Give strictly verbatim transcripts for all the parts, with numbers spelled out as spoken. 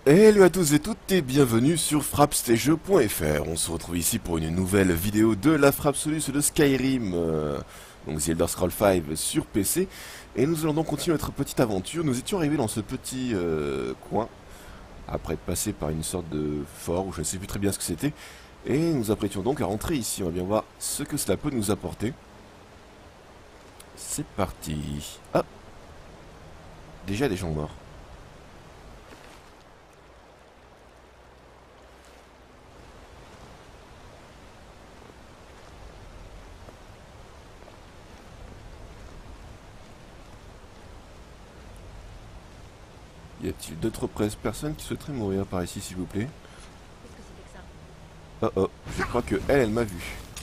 Hello à tous et toutes et bienvenue sur frappe sté jeux point F R. On se retrouve ici pour une nouvelle vidéo de la Frappe Solus de Skyrim, euh, donc The Elder Scrolls cinq sur P C. Et nous allons donc continuer notre petite aventure. Nous étions arrivés dans ce petit euh, coin, après être passé par une sorte de fort, où je ne sais plus très bien ce que c'était. Et nous apprêtions donc à rentrer ici. On va bien voir ce que cela peut nous apporter. C'est parti. Ah, déjà des gens morts. Y a-t-il d'autres personnes qui souhaiteraient mourir par ici, s'il vous plaît? Oh oh, je crois que elle, elle m'a vu.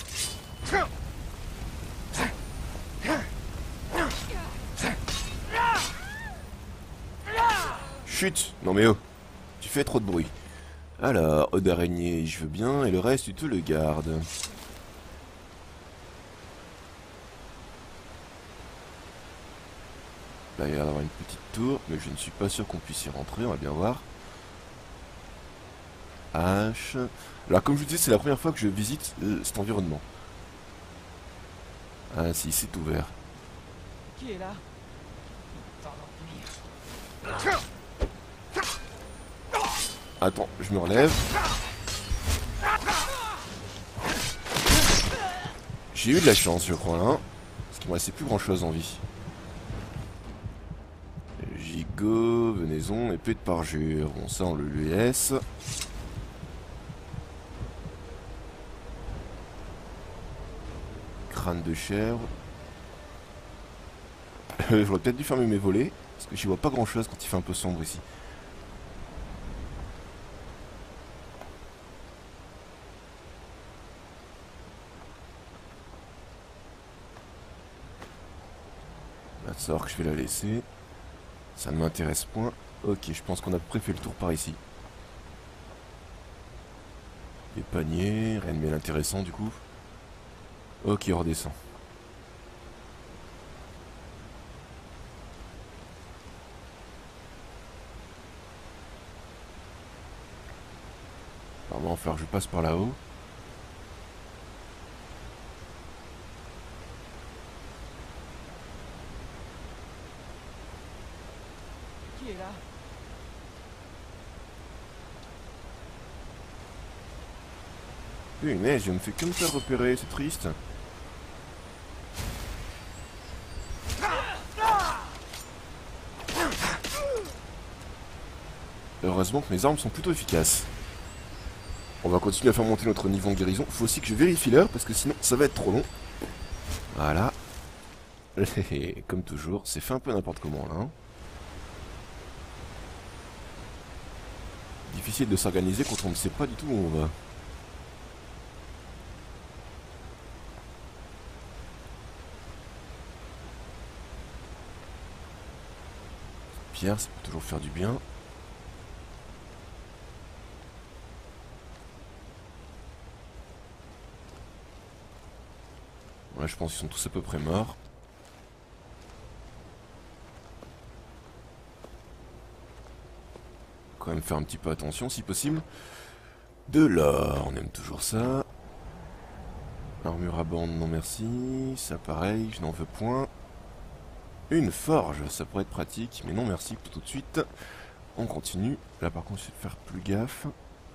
Chut! Non mais oh, tu fais trop de bruit. Alors, œuf d'araignée, je veux bien, et le reste, tu te le gardes. Là, il y a l'air d'avoir une petite tour, mais je ne suis pas sûr qu'on puisse y rentrer, on va bien voir. H. Alors, comme je vous disais, c'est la première fois que je visite euh, cet environnement. Ah si, c'est ouvert. Qui est là? Attends, je me relève. J'ai eu de la chance, je crois, là. Parce qu'il me restait plus grand chose en vie. Gigot, venaison, épée de parjure. Bon, ça, on le lui laisse. Crâne de chèvre. J'aurais peut-être dû fermer mes volets. Parce que j'y vois pas grand chose quand il fait un peu sombre ici. La sorte, je vais la laisser. Ça ne m'intéresse point. Ok, je pense qu'on a à peu près fait le tour par ici. Les paniers, rien de bien intéressant du coup. Ok, on redescend. Alors, on va faire, je passe par là-haut. Qui est là? Punaise, je me fais que me faire repérer, c'est triste. Heureusement que mes armes sont plutôt efficaces. On va continuer à faire monter notre niveau en guérison. Faut aussi que je vérifie l'heure parce que sinon ça va être trop long. Voilà. Comme toujours, c'est fait un peu n'importe comment là. Hein. Difficile de s'organiser quand on ne sait pas du tout où on va. Pierre, ça peut toujours faire du bien. Ouais, je pense qu'ils sont tous à peu près morts. Quand même faire un petit peu attention si possible. De l'or, on aime toujours ça. Armure à bande, non merci. Ça pareil, je n'en veux point. Une forge, ça pourrait être pratique, mais non merci pour tout de suite. On continue. Là par contre, je vais faire plus gaffe.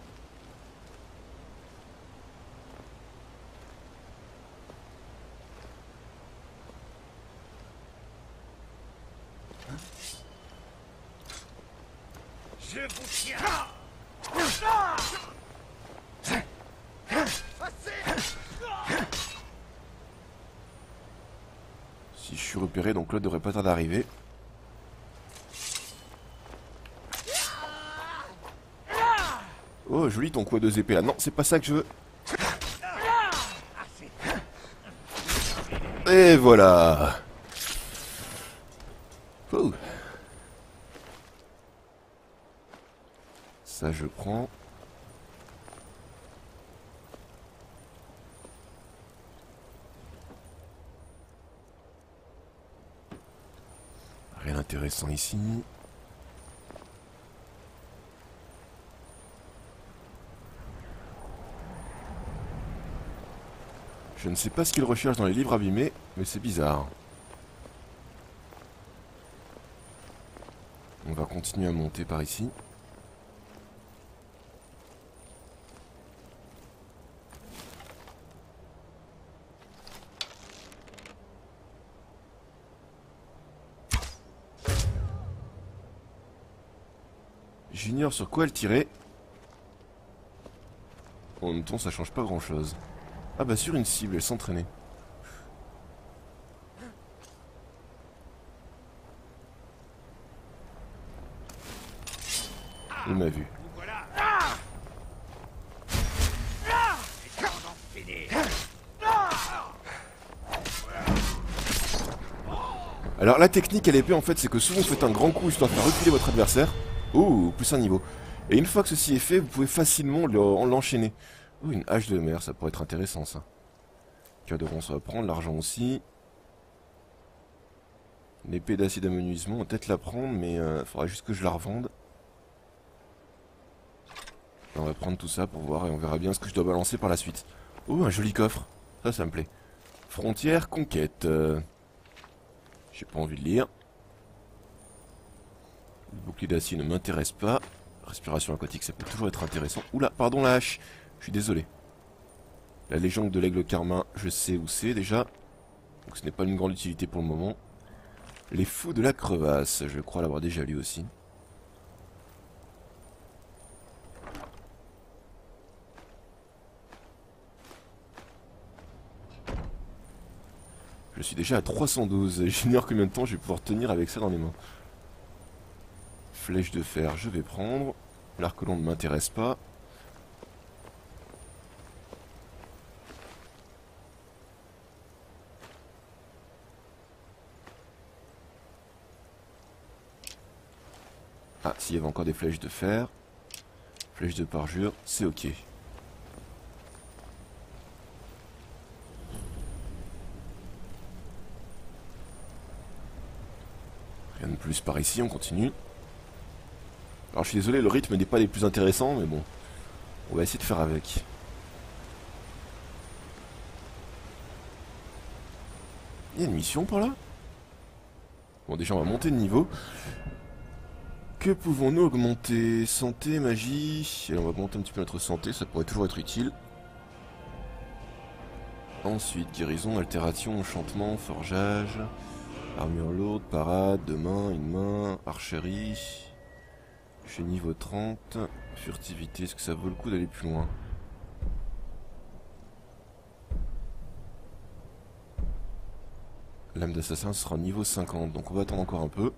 Je vous tiens! Si je suis repéré, donc l'autre devrait pas tarder d'arriver. Oh, joli ton coup à deux épées là. Non, c'est pas ça que je veux. Et voilà. Ouh. Ça, je prends. Rien d'intéressant ici. Je ne sais pas ce qu'il recherche dans les livres abîmés, mais c'est bizarre. On va continuer à monter par ici. J'ignore sur quoi elle tirait. En même temps, ça change pas grand chose. Ah bah sur une cible, elle s'entraînait. Il m'a vu. Alors la technique à l'épée en fait c'est que souvent vous faites un grand coup histoire de faire reculer votre adversaire. Oh, plus un niveau. Et une fois que ceci est fait, vous pouvez facilement l'enchaîner. Oh, une hache de mer, ça pourrait être intéressant ça. Cadran ça va prendre, l'argent aussi. L'épée d'acier d'amenuisement, on va peut-être la prendre, mais il euh, faudra juste que je la revende. On va prendre tout ça pour voir et on verra bien ce que je dois balancer par la suite. Oh, un joli coffre. Ça, ça me plaît. Frontière, conquête. Euh... J'ai pas envie de lire. Le bouclier d'acier ne m'intéresse pas. Respiration aquatique, ça peut toujours être intéressant. Oula, pardon la hache. Je suis désolé. La légende de l'aigle carmin, je sais où c'est déjà. Donc ce n'est pas une grande utilité pour le moment. Les fous de la crevasse, je crois l'avoir déjà lu aussi. Je suis déjà à trois cent douze. J'ignore combien de temps je vais pouvoir tenir avec ça dans les mains. Flèche de fer, je vais prendre. L'arc long ne m'intéresse pas. Ah, s'il y avait encore des flèches de fer. Flèche de parjure, c'est ok. Rien de plus par ici, on continue. Alors je suis désolé, le rythme n'est pas les plus intéressants, mais bon. On va essayer de faire avec. Il y a une mission par là? Bon, déjà on va monter de niveau. Que pouvons-nous augmenter? Santé, magie. Et on va augmenter un petit peu notre santé, ça pourrait toujours être utile. Ensuite, guérison, altération, enchantement, forgeage, armure lourde, parade, deux mains, une main, archerie. Je suis niveau trente. Furtivité, est-ce que ça vaut le coup d'aller plus loin? L'âme d'assassin sera niveau cinquante, donc on va attendre encore un peu.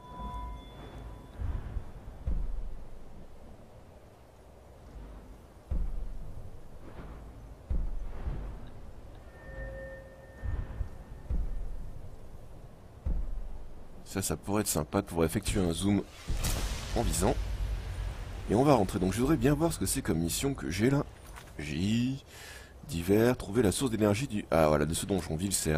Ça, ça pourrait être sympa de pouvoir effectuer un zoom en visant. Et on va rentrer. Donc je voudrais bien voir ce que c'est comme mission que j'ai là. J. Divers. Trouver la source d'énergie du... Ah voilà, de ce donjon, Vilser.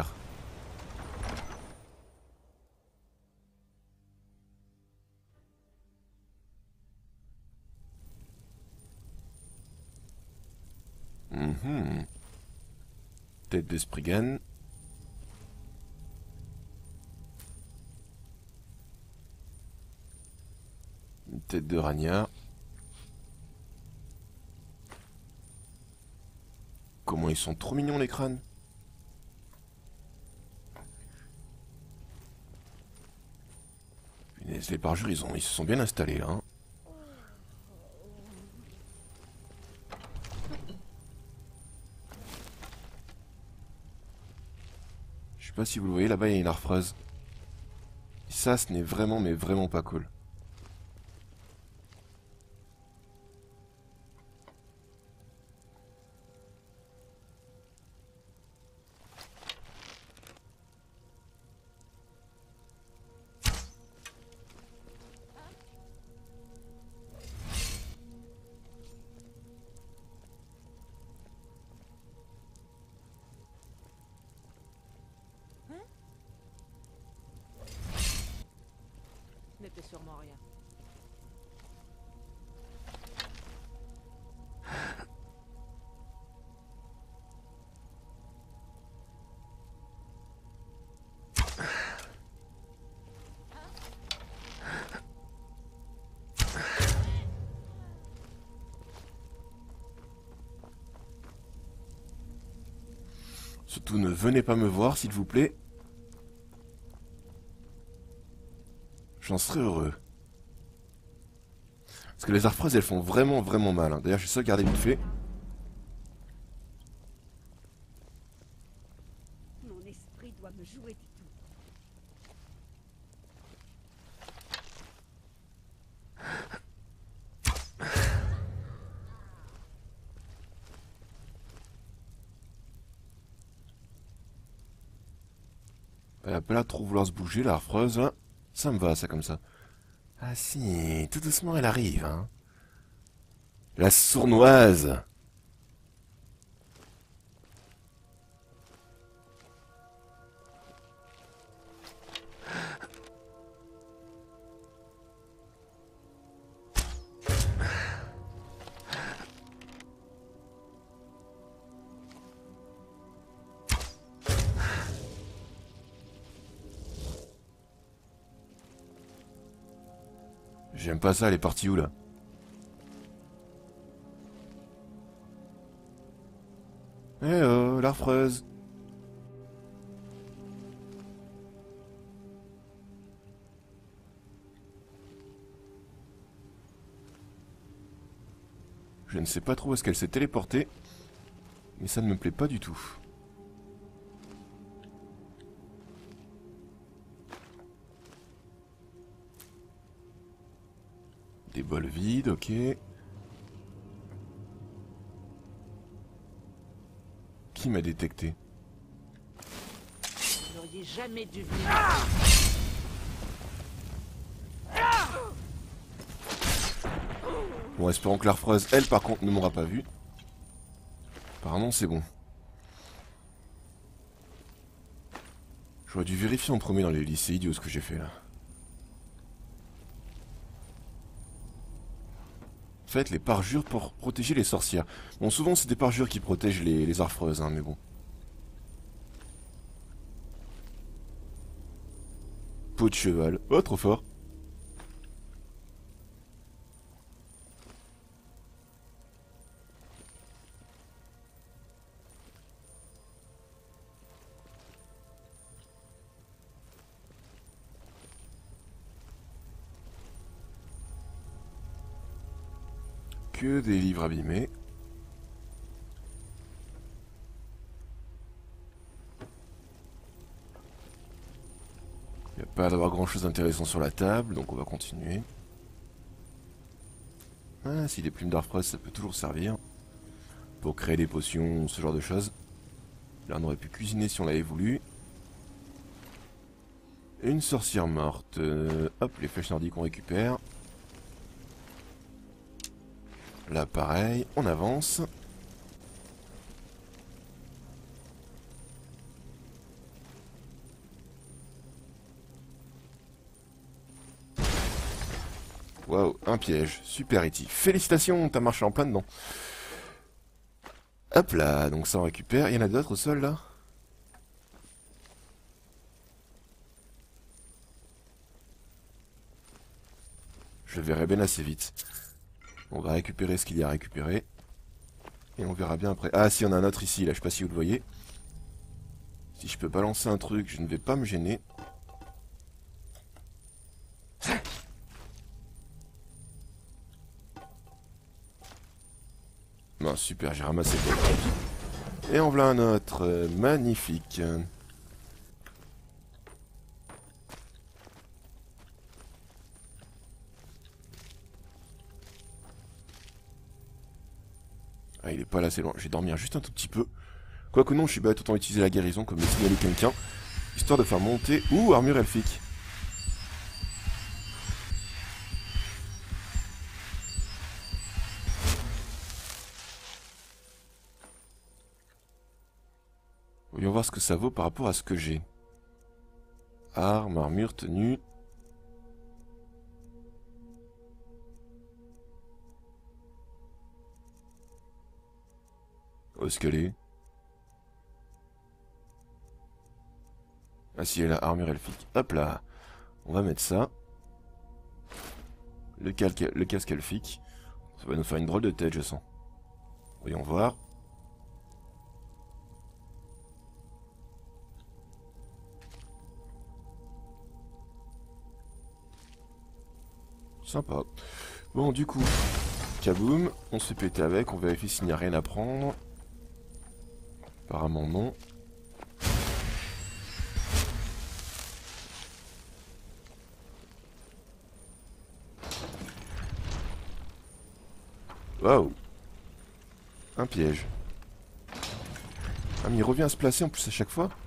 Mmh. Tête de Spriggan. Une tête de Ragnar. Comment ils sont trop mignons les crânes. Les parjures, ils, ont, ils se sont bien installés là. Hein. Je sais pas si vous le voyez, là-bas il y a une arphreuse. Ça, ce n'est vraiment, mais vraiment pas cool. N'était sûrement rien. surtout ne venez pas me voir s'il vous plaît. J'en serais heureux. Parce que les arfreuses elles font vraiment vraiment mal. Hein. D'ailleurs je vais sauvegarder vite fait. Mon esprit doit me jouer des tours. Elle a pas l'air de trop vouloir se bouger, la harfreuse, là. Ça me va, ça, comme ça. Ah si, tout doucement, elle arrive, hein. La sournoise. J'aime pas ça, elle est partie où, là? Eh oh, l'arfreuse. Je ne sais pas trop où est-ce qu'elle s'est téléportée, mais ça ne me plaît pas du tout. Des bols vides, ok. Qui m'a détecté? Vous n'auriez jamais dû venir. Bon, espérons que l'arfreuse, elle, par contre, ne m'aura pas vu. Apparemment, c'est bon. J'aurais dû vérifier en premier dans les lycées idiots ce que j'ai fait, là. Faites les parjures pour protéger les sorcières. Bon, souvent, c'est des parjures qui protègent les, les arfreuses, hein, mais bon. Peau de cheval. Oh, trop fort. Que des livres abîmés. Il n'y a pas d'avoir grand chose d'intéressant sur la table, donc on va continuer. Ah, si des plumes d'arfreuse, ça peut toujours servir. Pour créer des potions, ce genre de choses. Là, on aurait pu cuisiner si on l'avait voulu. Une sorcière morte. Euh, hop, les flèches nordiques on récupère. Là, pareil, on avance. Waouh, un piège. Super, E T. Félicitations, t'as marché en plein dedans. Hop là, donc ça on récupère. Il y en a d'autres au sol, là? Je le verrai bien assez vite. On va récupérer ce qu'il y a à récupérer. Et on verra bien après. Ah si, on a un autre ici, là, je sais pas si vous le voyez. Si je peux balancer un truc, je ne vais pas me gêner. Non, super, j'ai ramassé le truc. Et en voilà un autre. Euh, magnifique. Ah, il est pas là, c'est loin. Je vais dormir juste un tout petit peu. Quoique non, je suis bête, autant utiliser la guérison comme le signaler quelqu'un. Histoire de faire monter... Ouh, armure elfique. Voyons voir ce que ça vaut par rapport à ce que j'ai. Arme, armure, tenue... Où est-ce qu'elle est? Ah si, elle a armure elfique. Hop là. On va mettre ça. Le, calque, le casque elfique. Ça va nous faire une drôle de tête, je sens. Voyons voir. Sympa. Bon, du coup, kaboum, on se fait péter avec, on vérifie s'il n'y a rien à prendre. Apparemment non. Waouh. Un piège. Ah mais il revient à se placer en plus à chaque fois.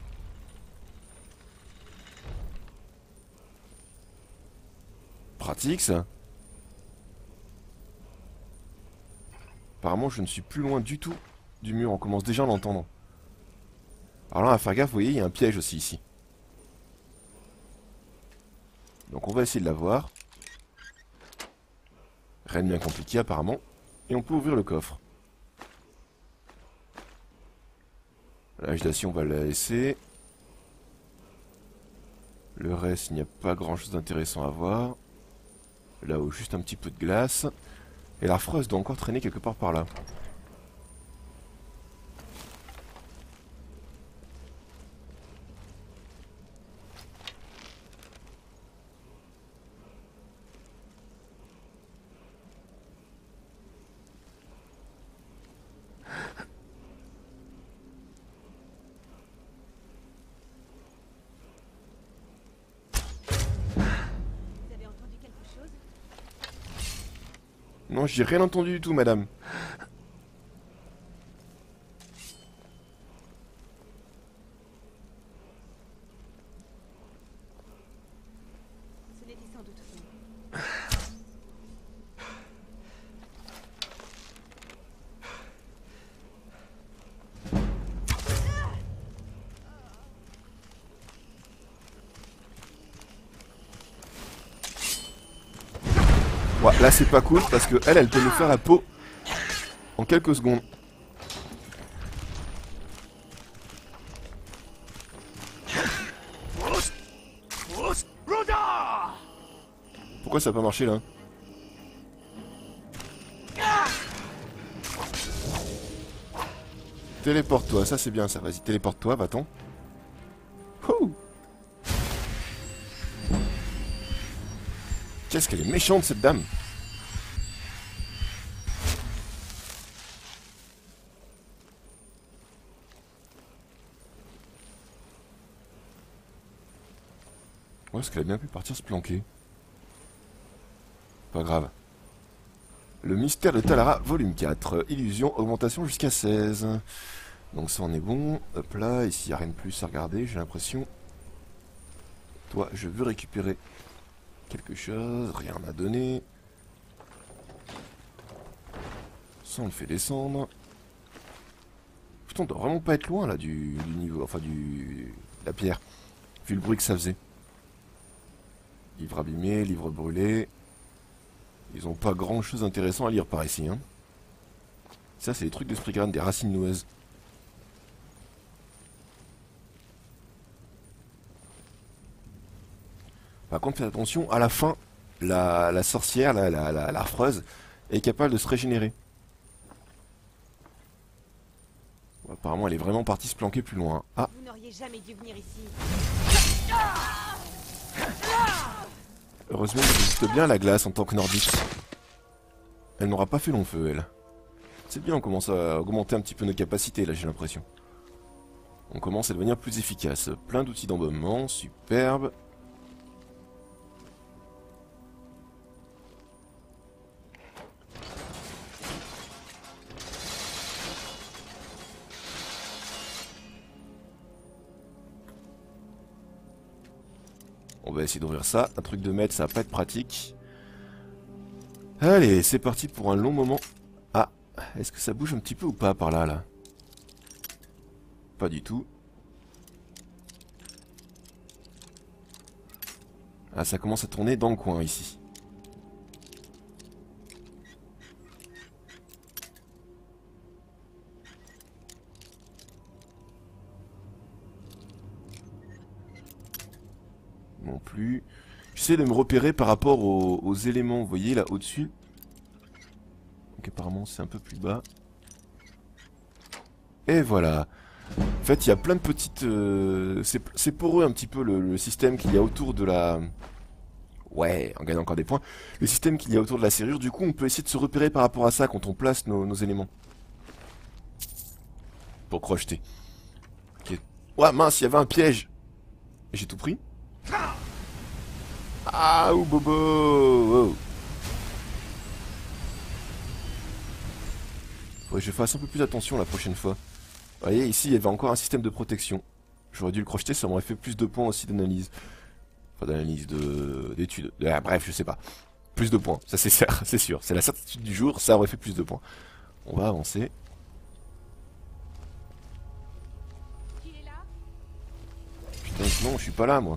Pratique ça. Apparemment je ne suis plus loin du tout du mur, on commence déjà à l'entendre. Alors là à faire gaffe, vous voyez il y a un piège aussi ici. Donc on va essayer de l'avoir. Rien de bien compliqué apparemment. Et on peut ouvrir le coffre. L'agitation on va la laisser. Le reste il n'y a pas grand chose d'intéressant à voir. Là-haut juste un petit peu de glace. Et la freuse doit encore traîner quelque part par là. Vous avez entendu quelque chose? Non, j'ai rien entendu du tout, madame. Ce n'était sans doute faux. Ouais, là c'est pas cool parce que elle, elle peut nous faire la peau en quelques secondes. Pourquoi ça a pas marché là? Téléporte-toi, ça c'est bien ça, vas-y téléporte-toi, va-t'en. Ouh. Qu'est-ce qu'elle est méchante cette dame. Où est-ce qu'elle a bien pu partir se planquer? Pas grave. Le mystère de Talara, volume quatre. Illusion, augmentation jusqu'à seize. Donc ça on est bon. Hop là, ici il n'y a rien de plus à regarder, j'ai l'impression. Toi, je veux récupérer quelque chose. Rien à donner. Ça on le fait descendre. Putain, on doit vraiment pas être loin là du, du niveau, enfin du... la pierre. Vu le bruit que ça faisait. Livre abîmé, livre brûlé. Ils ont pas grand chose d'intéressant à lire par ici. Hein. Ça, c'est des trucs d'esprit grane, des racines noueuses. Par contre, faites attention, à la fin, la, la sorcière, la, la, la, la freuse, est capable de se régénérer. Bon, apparemment, elle est vraiment partie se planquer plus loin. Ah, Vous n'auriez jamais dû venir ici. heureusement qu'elle résiste bien à la glace en tant que nordique. Elle n'aura pas fait long feu, elle. C'est bien, on commence à augmenter un petit peu nos capacités, là, j'ai l'impression. On commence à devenir plus efficace. Plein d'outils d'embaumement, superbe. On va essayer d'ouvrir ça. Un truc de maître, ça va pas être pratique. Allez, c'est parti pour un long moment. Ah, est-ce que ça bouge un petit peu ou pas par là, là? Pas du tout. Ah, ça commence à tourner dans le coin, ici. Non plus. J'essaie de me repérer par rapport aux, aux éléments, vous voyez, là, au-dessus. Donc apparemment, c'est un peu plus bas. Et voilà. En fait, il y a plein de petites... Euh, c'est poreux un petit peu le, le système qu'il y a autour de la... Ouais, on gagne encore des points. Le système qu'il y a autour de la serrure, du coup, on peut essayer de se repérer par rapport à ça quand on place nos, nos éléments. Pour crocheter. Ok. Ouais, mince, il y avait un piège. J'ai tout pris. Ah, ou bobo. Oh. Faudrait que je fasse un peu plus attention la prochaine fois. Vous voyez, ici, il y avait encore un système de protection. J'aurais dû le crocheter, ça m'aurait fait plus de points aussi d'analyse. Enfin, d'analyse, de... d'études. Ah, bref, je sais pas. Plus de points, ça c'est sûr, c'est sûr. C'est la certitude du jour, ça aurait fait plus de points. On va avancer. Qui est là? Putain, non, je suis pas là, moi.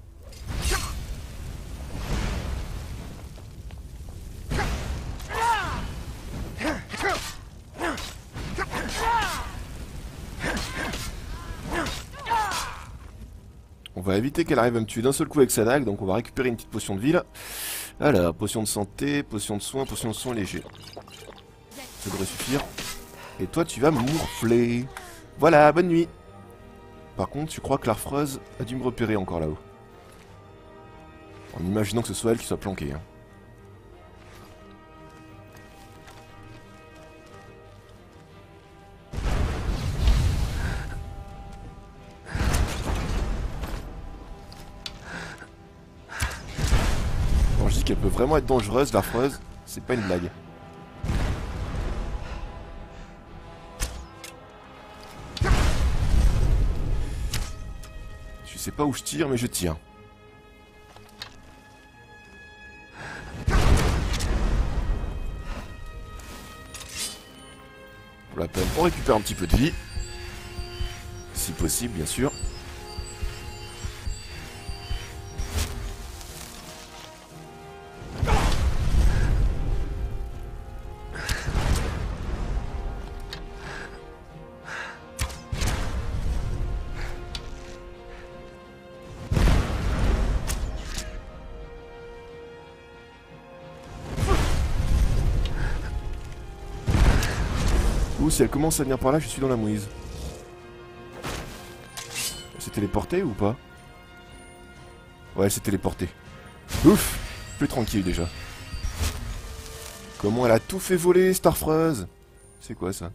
On va éviter qu'elle arrive à me tuer d'un seul coup avec sa dague, donc on va récupérer une petite potion de vie là. Alors, potion de santé, potion de soin, potion de soin léger. Ça devrait suffire. Et toi, tu vas mourfler. Voilà, bonne nuit. Par contre, je crois que l'arfreuse a dû me repérer encore là-haut. En imaginant que ce soit elle qui soit planquée. Hein. Quand je dis qu'elle peut vraiment être dangereuse, l'arfreuse, c'est pas une blague. Je sais pas où je tire, mais je tire. Pour la peine, on récupère un petit peu de vie. Si possible, bien sûr. Ou si elle commence à venir par là, je suis dans la mouise. Elle s'est téléportée ou pas? Ouais, elle s'est téléportée. Ouf! Plus tranquille déjà. Comment elle a tout fait voler, Starfreuse? C'est quoi ça?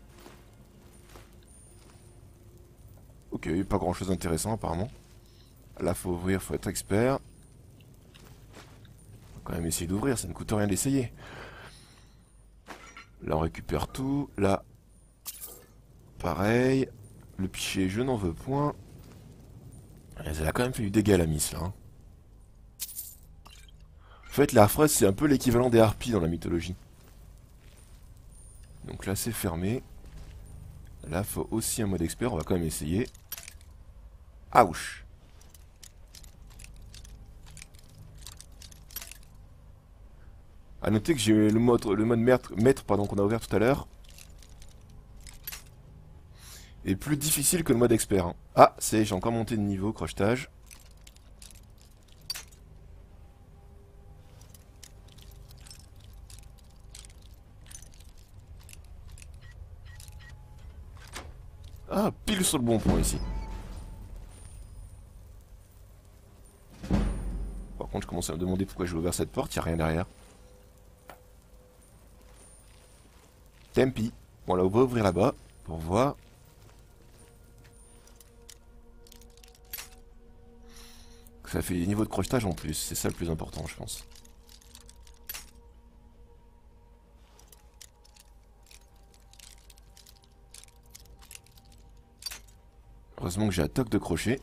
Ok, pas grand chose d'intéressant apparemment. Là, faut ouvrir, faut être expert. Faut quand même essayer d'ouvrir, ça ne coûte rien d'essayer. Là, on récupère tout. Là, pareil. Le pichet, je n'en veux point. Elle a quand même fait du dégât, la miss, là. Hein. En fait, la harfreuse, c'est un peu l'équivalent des harpies dans la mythologie. Donc là, c'est fermé. Là, faut aussi un mode expert. On va quand même essayer. Ouch. A noter que j'ai le mode, le mode maître, maître pardon, qu'on a ouvert tout à l'heure est plus difficile que le mode expert. Hein. Ah, c'est, j'ai encore monté de niveau, crochetage. Ah, pile sur le bon point ici. Par contre, je commence à me demander pourquoi j'ai ouvert cette porte, il n'y a rien derrière. Tempi. Bon, là, on va ouvrir là-bas pour voir. Ça fait des niveaux de crochetage en plus, c'est ça le plus important, je pense. Heureusement que j'ai un toc de crochet.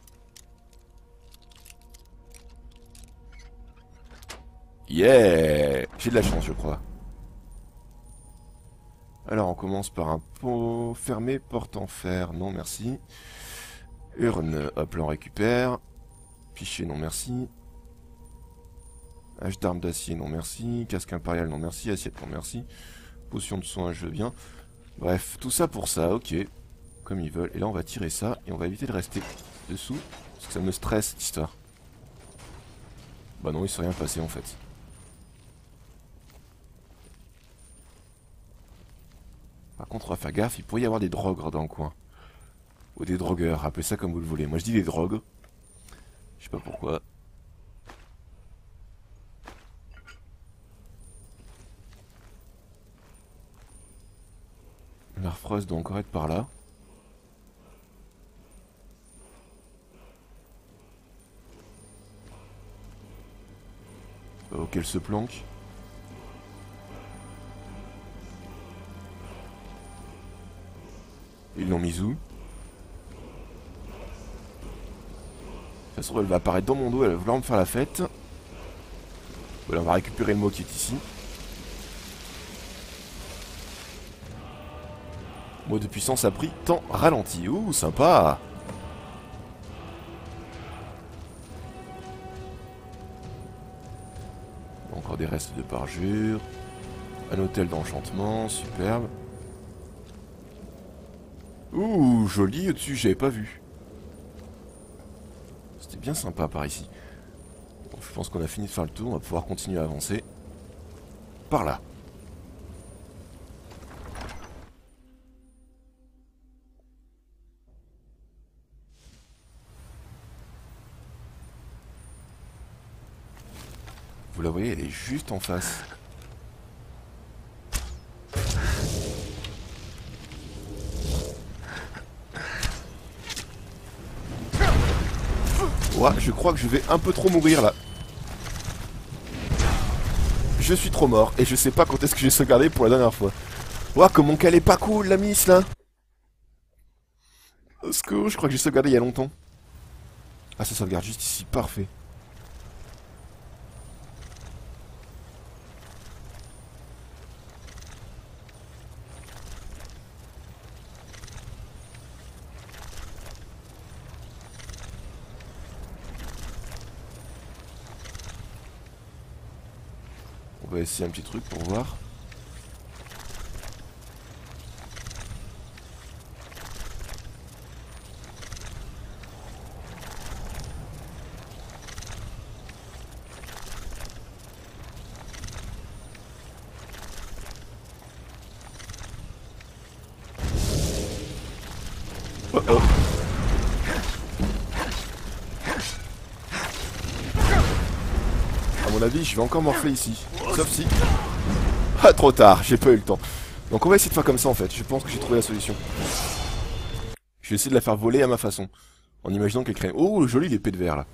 Yeah! J'ai de la chance, je crois. Alors, on commence par un pot fermé, porte en fer, non merci. Urne, hop là on récupère. Pichet, non merci. Hache d'armes d'acier, non merci. Casque impérial, non merci. Assiette, non merci. Potion de soin, je veux bien. Bref, tout ça pour ça, ok. Comme ils veulent. Et là, on va tirer ça. Et on va éviter de rester dessous. Parce que ça me stresse, cette histoire. Bah non, il s'est rien passé, en fait. Par contre, on va faire gaffe. Il pourrait y avoir des drogues dans le coin. Ou des drogueurs. Appelez ça comme vous le voulez. Moi, je dis des drogues. Je sais pas pourquoi. L'arfreuse doit encore être par là. Ok, elle se planque. Ils l'ont mise où? De toute façon, elle va apparaître dans mon dos, elle va vouloir me faire la fête. Voilà, on va récupérer le mot qui est ici. Mot de puissance a pris, temps ralenti. Ouh, sympa! Encore des restes de parjure. Un hôtel d'enchantement, superbe. Ouh, joli au-dessus, j'avais pas vu. C'était bien sympa par ici. Bon, je pense qu'on a fini de faire le tour, on va pouvoir continuer à avancer. Par là. Vous la voyez, elle est juste en face. Ouais, je crois que je vais un peu trop mourir là. Je suis trop mort et je sais pas quand est-ce que j'ai sauvegardé pour la dernière fois. Ouais, comment qu'elle est pas cool la miss là. Au secours, je crois que j'ai sauvegardé il y a longtemps. Ah, ça sauvegarde juste ici, parfait. On va essayer un petit truc pour voir. Oh oh. À mon avis, je vais encore morfler ici. Sauf si... Ah, trop tard, j'ai pas eu le temps. Donc on va essayer de faire comme ça en fait. Je pense que j'ai trouvé la solution. Je vais essayer de la faire voler à ma façon. En imaginant qu'elle crée... Oh, joli l'épée de verre là.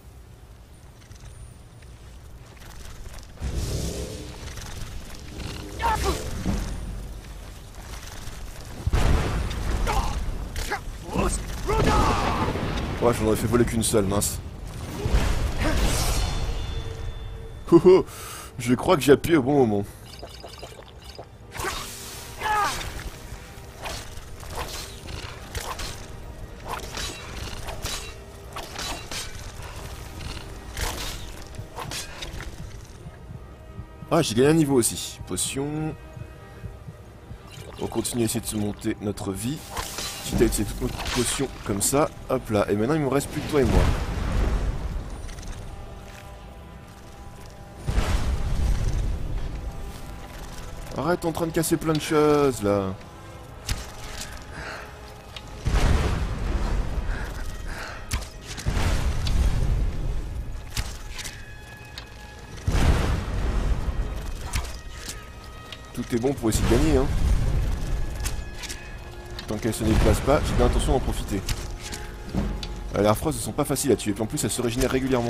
Ouais, j'en aurais fait voler qu'une seule, mince. Oh oh, je crois que j'ai appuyé au bon moment. Ah, j'ai gagné un niveau aussi. Potion. On continue à essayer de se monter notre vie. Quitte à utiliser toutes nos potions comme ça. Hop là. Et maintenant, il me reste plus que toi et moi. Arrête, t'es en train de casser plein de choses là. Tout est bon pour essayer de gagner, hein. Tant qu'elle se déplace pas, j'ai bien l'intention d'en profiter. Euh, les affreuses ne sont pas faciles à tuer, et puis en plus elles se régénèrent régulièrement.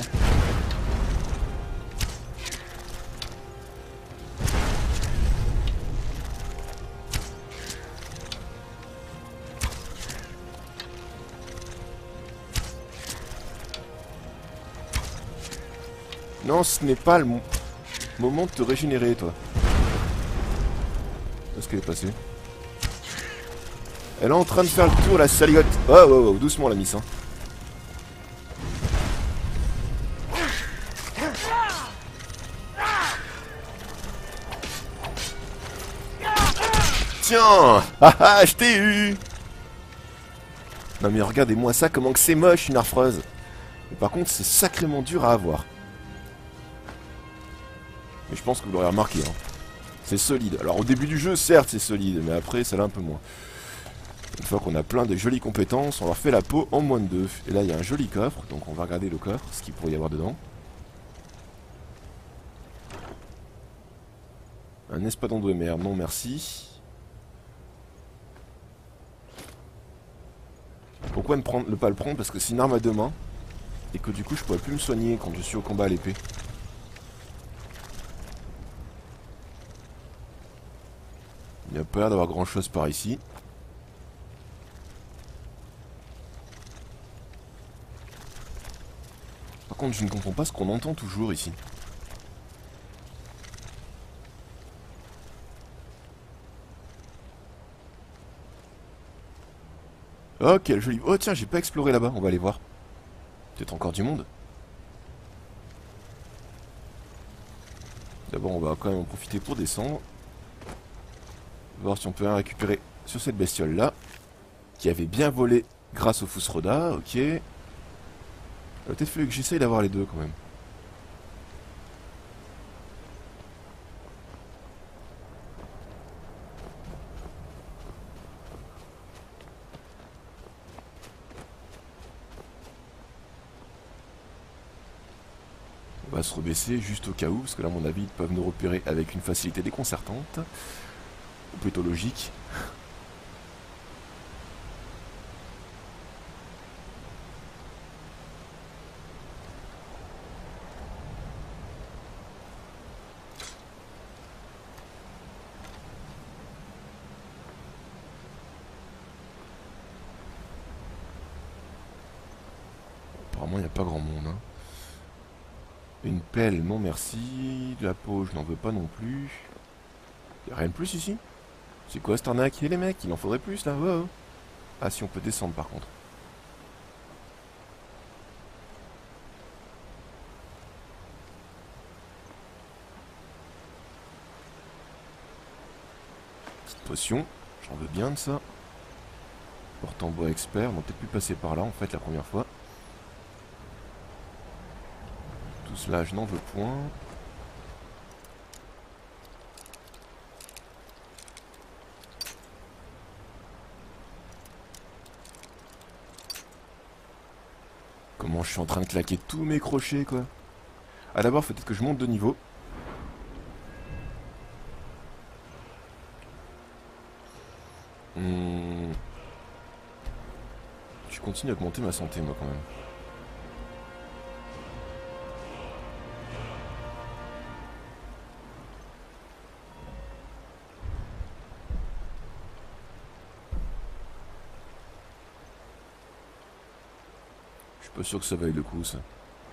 Non, ce n'est pas le mo moment de te régénérer, toi. Où est-ce qu'elle est passée? Elle est en train de faire le tour, la saligote. Oh, oh, oh, doucement la miss, hein. Tiens. Ah ah, je t'ai eu. Non mais regardez-moi ça, comment que c'est moche une affreuse. Mais par contre, c'est sacrément dur à avoir. Mais je pense que vous l'aurez remarqué, hein. C'est solide. Alors au début du jeu, certes, c'est solide, mais après, ça l'est un peu moins. Une fois qu'on a plein de jolies compétences, on leur fait la peau en moins de deux. Et là, il y a un joli coffre, donc on va regarder le coffre, ce qu'il pourrait y avoir dedans. Un espadon de mer, non merci. pourquoi ne, prendre, ne pas le prendre? Parce que c'est une arme à deux mains. Et que du coup je pourrais plus me soigner quand je suis au combat à l'épée. Il n'y a pas l'air d'avoir grand chose par ici. Par contre je ne comprends pas ce qu'on entend toujours ici. Oh quel joli... Oh tiens j'ai pas exploré là-bas, on va aller voir. Peut-être encore du monde. D'abord on va quand même en profiter pour descendre. Voir si on peut rien récupérer sur cette bestiole là. Qui avait bien volé grâce au Fusroda, ok. Il aurait peut-être fallu que j'essaye d'avoir les deux quand même. On va se rebaisser juste au cas où, parce que là à mon avis ils peuvent nous repérer avec une facilité déconcertante. Ou plutôt logique. Apparemment il n'y a pas grand monde. Hein. Une pelle, non merci. De la peau, je n'en veux pas non plus. Il n'y a rien de plus ici? C'est quoi cette arnaque? Et les mecs, il en faudrait plus là. Oh, oh. Ah si, on peut descendre par contre. Petite potion, j'en veux bien de ça. Porte en bois expert, on va peut-être plus passer par là en fait la première fois. Tout cela, je n'en veux point. Comment je suis en train de claquer tous mes crochets quoi. Ah d'abord, faut peut-être que je monte de niveau. Hmm. Je continue à augmenter ma santé moi quand même. Je suis pas sûr que ça vaille le coup ça.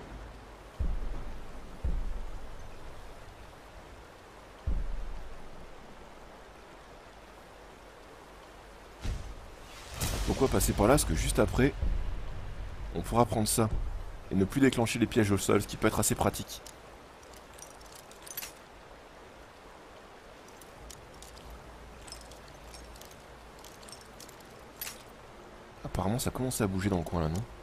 Pourquoi passer par là? Parce que juste après, on pourra prendre ça. Et ne plus déclencher les pièges au sol, ce qui peut être assez pratique. Apparemment ça commence à bouger dans le coin là, non?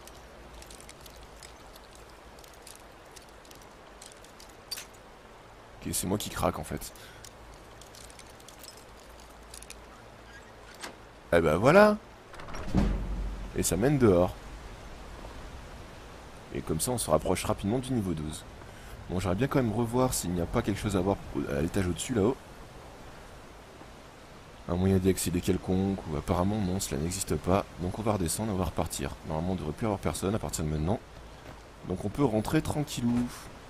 Ok, c'est moi qui craque en fait. Eh ben voilà. Et ça mène dehors. Et comme ça on se rapproche rapidement du niveau douze. Bon, j'aimerais bien quand même revoir s'il n'y a pas quelque chose à voir à l'étage au-dessus là-haut. Un moyen d'y accéder quelconque, ou apparemment non, cela n'existe pas. Donc on va redescendre, on va repartir. Normalement on ne devrait plus avoir personne à partir de maintenant. Donc on peut rentrer tranquillou.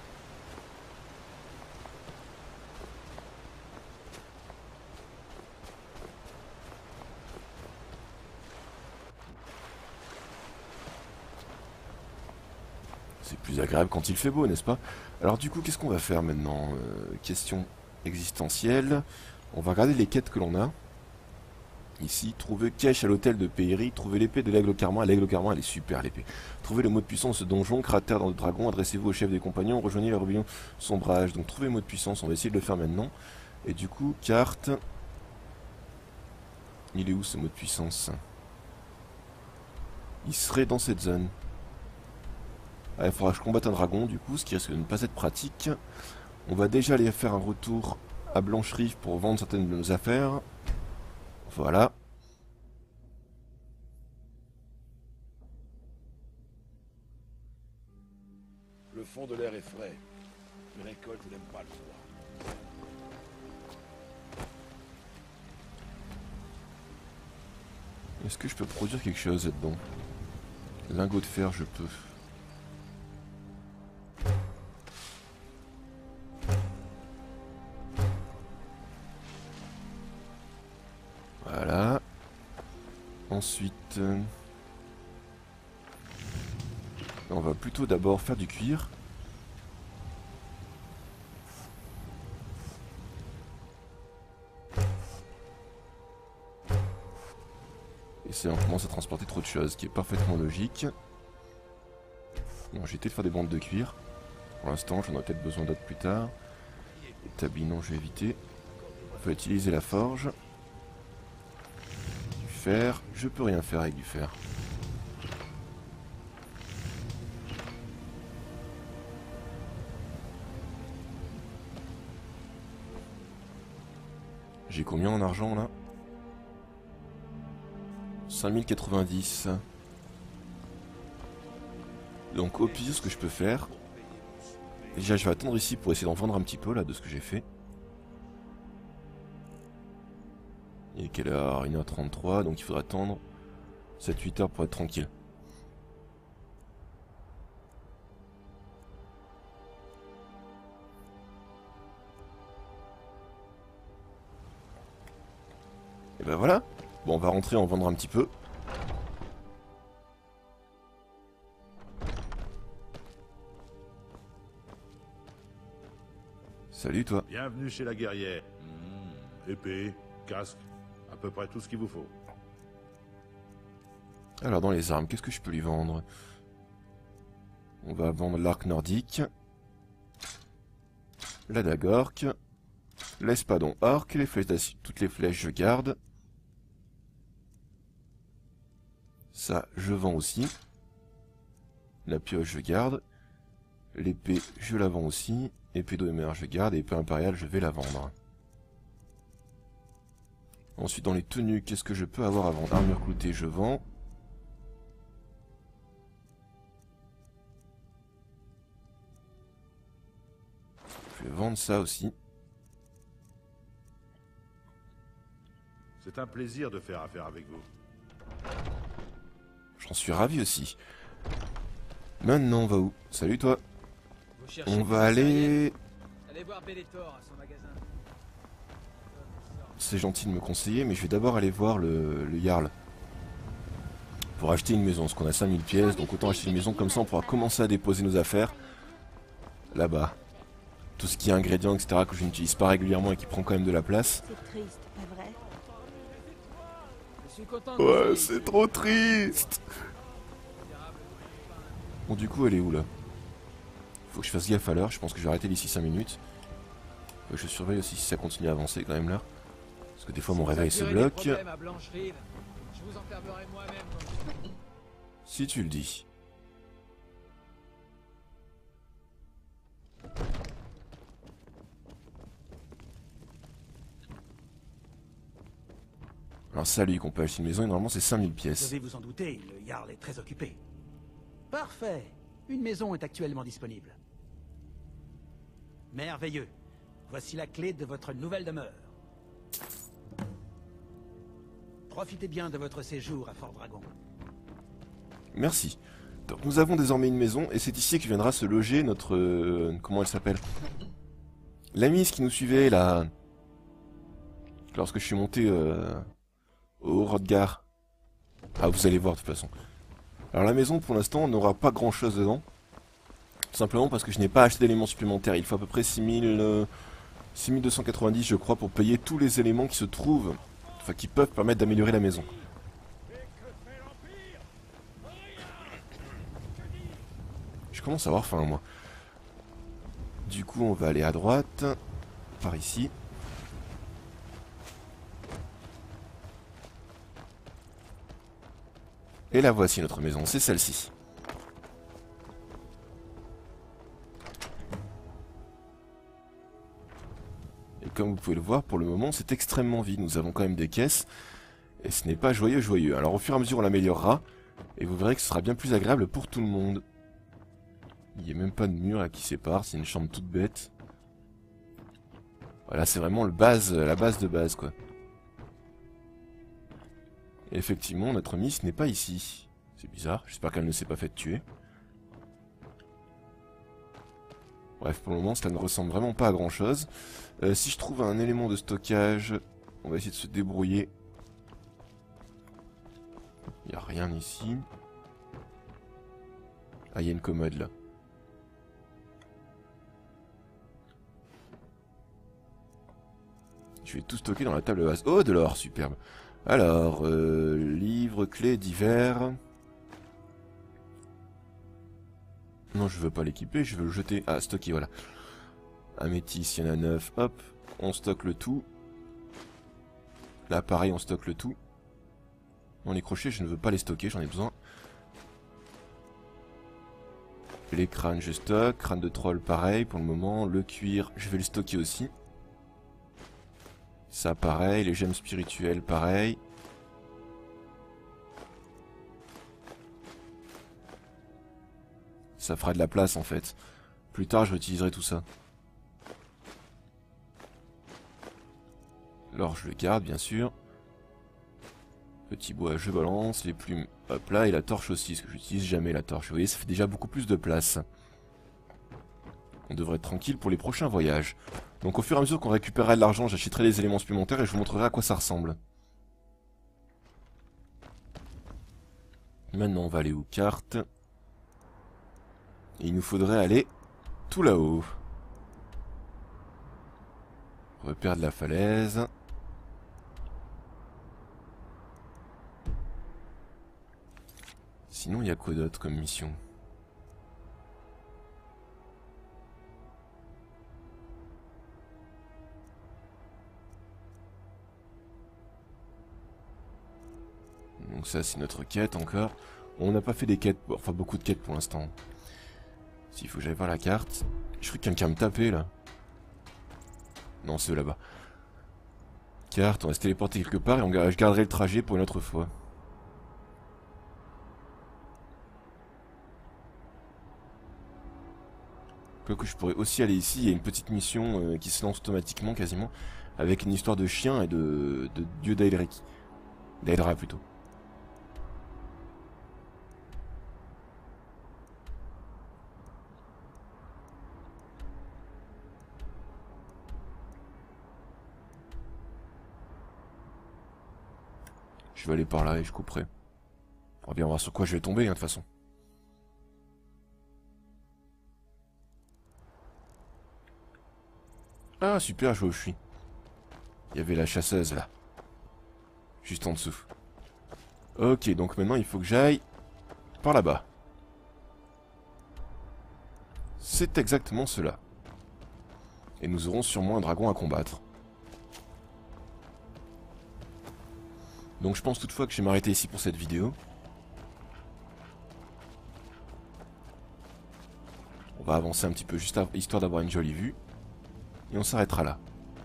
C'est plus agréable quand il fait beau, n'est-ce pas? Alors du coup, qu'est-ce qu'on va faire maintenant? euh, Question existentielle. On va regarder les quêtes que l'on a. Ici, trouver cache à l'hôtel de Peyri, trouver l'épée de l'aigle Carmin. L'aigle Carmin, elle est super l'épée. Trouver le mot de puissance de ce donjon, cratère dans le dragon, adressez-vous au chef des compagnons, rejoignez le rébellion sombrage. Donc trouver le mot de puissance, on va essayer de le faire maintenant. Et du coup, carte... Il est où ce mot de puissance? Il serait dans cette zone. Ah, il faudra que je combatte un dragon du coup, ce qui risque de ne pas être pratique. On va déjà aller faire un retour à Blancherive pour vendre certaines de nos affaires. Voilà. Le fond de l'air est frais. Les récoltes n'aiment pas le froid. Est-ce que je peux produire quelque chose là-dedans? Lingot de fer, je peux. Voilà. Ensuite... Euh, on va plutôt d'abord faire du cuir. Et c'est on commence à transporter trop de choses, ce qui est parfaitement logique. Bon, j'ai essayé de faire des bandes de cuir. Pour l'instant, j'en aurai peut-être besoin d'autres plus tard. Établi, non, je vais éviter. On peut utiliser la forge. Du fer. Je peux rien faire avec du fer. J'ai combien en argent là? cinq mille quatre-vingt-dix. Donc au pire, ce que je peux faire... Déjà, je vais attendre ici pour essayer d'en vendre un petit peu là de ce que j'ai fait. Il est quelle heure? une heure trente-trois, donc il faudra attendre sept huit heures pour être tranquille. Et ben voilà. Bon, on va rentrer en vendre un petit peu. Salut toi. Bienvenue chez la guerrière. Mmh, épée, casque, à peu près tout ce qu'il vous faut. Alors dans les armes, qu'est-ce que je peux lui vendre? On va vendre l'arc nordique, la dague orque, l'espadon orque, les flèches d'acier, toutes les flèches je garde. Ça, je vends aussi. La pioche, je garde. L'épée, je la vends aussi. Épée d'Omer, je garde. Et épée impériale, je vais la vendre. Ensuite, dans les tenues, qu'est-ce que je peux avoir à vendre? Armure cloutée, je vends. Je vais vendre ça aussi. C'est un plaisir de faire affaire avec vous. J'en suis ravi aussi. Maintenant, on va où? Salut toi. On va aller... Allez voir Bellator à son magasin. C'est gentil de me conseiller, mais je vais d'abord aller voir le, le Jarl. Pour acheter une maison, parce qu'on a cinq mille pièces, donc autant acheter une maison, comme ça on pourra commencer à déposer nos affaires. Là-bas. Tout ce qui est ingrédients, et cetera, que je n'utilise pas régulièrement et qui prend quand même de la place. C'est triste, pas vrai? Je suis content que Ouais, vous c'est ayez- trop triste. Bon, du coup, elle est où là? Faut que je fasse gaffe à l'heure, je pense que je vais arrêter d'ici cinq minutes. Faut que je surveille aussi si ça continue à avancer quand même là. Parce que des fois mon réveil se Vous avez bloque. des problèmes à Blancherive, je vous enfermerai moi-même dans- Si tu le dis. Alors salut qu'on peut acheter une maison et normalement c'est cinq mille Vous pièces. devez vous en douter, le Jarl est très occupé. Parfait. Une maison est actuellement disponible. Merveilleux. Voici la clé de votre nouvelle demeure. Profitez bien de votre séjour à Fort Dragon. Merci. Donc nous avons désormais une maison et c'est ici que viendra se loger notre... euh, comment elle s'appelle? L'amie qui nous suivait là... Lorsque je suis monté euh, au Rodgar. Ah vous allez voir de toute façon. Alors la maison pour l'instant n'aura pas grand chose dedans. Tout simplement parce que je n'ai pas acheté d'éléments supplémentaires. Il faut à peu près six mille, euh, six mille deux cent quatre-vingt-dix je crois pour payer tous les éléments qui se trouvent. Enfin qui peuvent permettre d'améliorer la maison. Je commence à avoir faim moi. Du coup on va aller à droite. Par ici. Et la voici notre maison, c'est celle-ci. Et comme vous pouvez le voir, pour le moment c'est extrêmement vide. Nous avons quand même des caisses. Et ce n'est pas joyeux joyeux. Alors au fur et à mesure on l'améliorera. Et vous verrez que ce sera bien plus agréable pour tout le monde. Il n'y a même pas de mur là qui sépare, c'est une chambre toute bête. Voilà, c'est vraiment le base, la base de base quoi. Et effectivement, notre Miss n'est pas ici. C'est bizarre, j'espère qu'elle ne s'est pas fait tuer. Bref, pour le moment, cela ne ressemble vraiment pas à grand chose. Euh, si je trouve un élément de stockage, on va essayer de se débrouiller. Il n'y a rien ici. Ah, il y a une commode là. Je vais tout stocker dans la table basse. Oh, de l'or, superbe. Alors, euh, livres, clés, divers. Non, je veux pas l'équiper, je veux le jeter. Ah, stocker, voilà. Améthyste, il y en a neuf. Hop, on stocke le tout. Là, pareil, on stocke le tout. Bon, les crochets, je ne veux pas les stocker, j'en ai besoin. Les crânes, je stocke. Crâne de troll, pareil, pour le moment. Le cuir, je vais le stocker aussi. Ça, pareil. Les gemmes spirituelles, pareil. Ça fera de la place, en fait. Plus tard, je réutiliserai tout ça. L'or, je le garde, bien sûr. Petit bois, je balance. Les plumes, hop là. Et la torche aussi, parce que j'utilise jamais la torche. Vous voyez, ça fait déjà beaucoup plus de place. On devrait être tranquille pour les prochains voyages. Donc au fur et à mesure qu'on récupérera de l'argent, j'achèterai des éléments supplémentaires et je vous montrerai à quoi ça ressemble. Maintenant, on va aller aux cartes. Et il nous faudrait aller tout là-haut. Repère de la falaise. Sinon, il y a quoi d'autre comme mission? Donc ça, c'est notre quête encore. On n'a pas fait des quêtes, enfin beaucoup de quêtes pour l'instant. S'il faut que j'aille voir la carte. Je crois que quelqu'un me tapait là. Non, c'est eux là-bas. Carte, on va se téléporter quelque part et on, je garderai le trajet pour une autre fois. Que je pourrais aussi aller ici, il y a une petite mission euh, qui se lance automatiquement quasiment, avec une histoire de chien et de, de dieu d'Aelric. D'Aelra plutôt. Je vais aller par là et je couperai. On va bien voir sur quoi je vais tomber, hein, de toute façon. Ah, super, je vois où je suis. Il y avait la chasseuse, là. Juste en dessous. Ok, donc maintenant, il faut que j'aille par là-bas. C'est exactement cela. Et nous aurons sûrement un dragon à combattre. Donc je pense toutefois que je vais m'arrêter ici pour cette vidéo. On va avancer un petit peu, juste histoire d'avoir une jolie vue. Et on s'arrêtera là.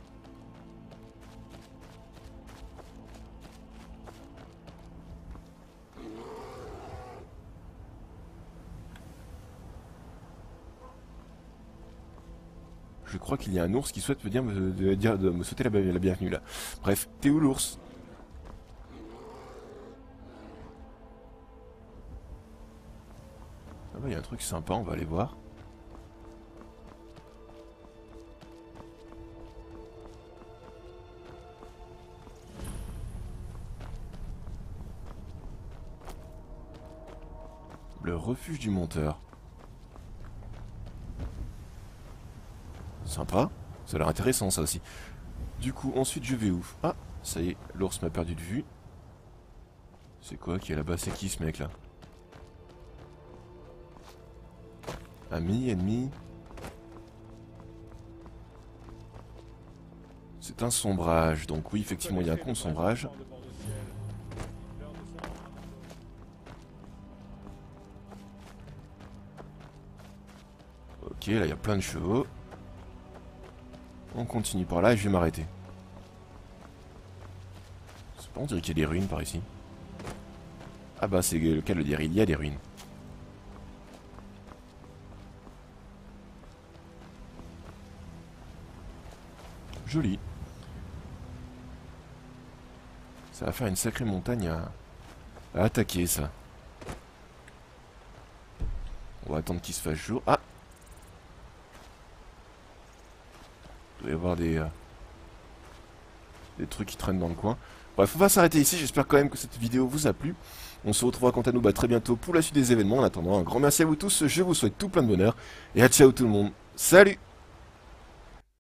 Je crois qu'il y a un ours qui souhaite me dire me, de, de, de me souhaiter la, la bienvenue là. Bref, t'es où l'ours? Ah bah il y a un truc sympa, on va aller voir. Le refuge du monteur. Sympa. Ça a l'air intéressant ça aussi. Du coup, ensuite je vais où? Ah, ça y est, l'ours m'a perdu de vue. C'est quoi qui est là-bas? C'est qui ce mec là? Ami, ennemi. C'est un sombrage. Donc oui, effectivement, il y a un compte sombrage. Ok, là il y a plein de chevaux. On continue par là et je vais m'arrêter. C'est pas, on dirait qu'il y a des ruines par ici. Ah bah c'est le cas de le dire, il y a des ruines. Joli. Ça va faire une sacrée montagne à, à attaquer ça. va attendre qu'il se fasse jour. Ah! Il doit y avoir des... Euh, des trucs qui traînent dans le coin. Bref, on va s'arrêter ici. J'espère quand même que cette vidéo vous a plu. On se retrouvera quant à nous bah, très bientôt pour la suite des événements. En attendant, un grand merci à vous tous. Je vous souhaite tout plein de bonheur. Et à ciao tout le monde. Salut!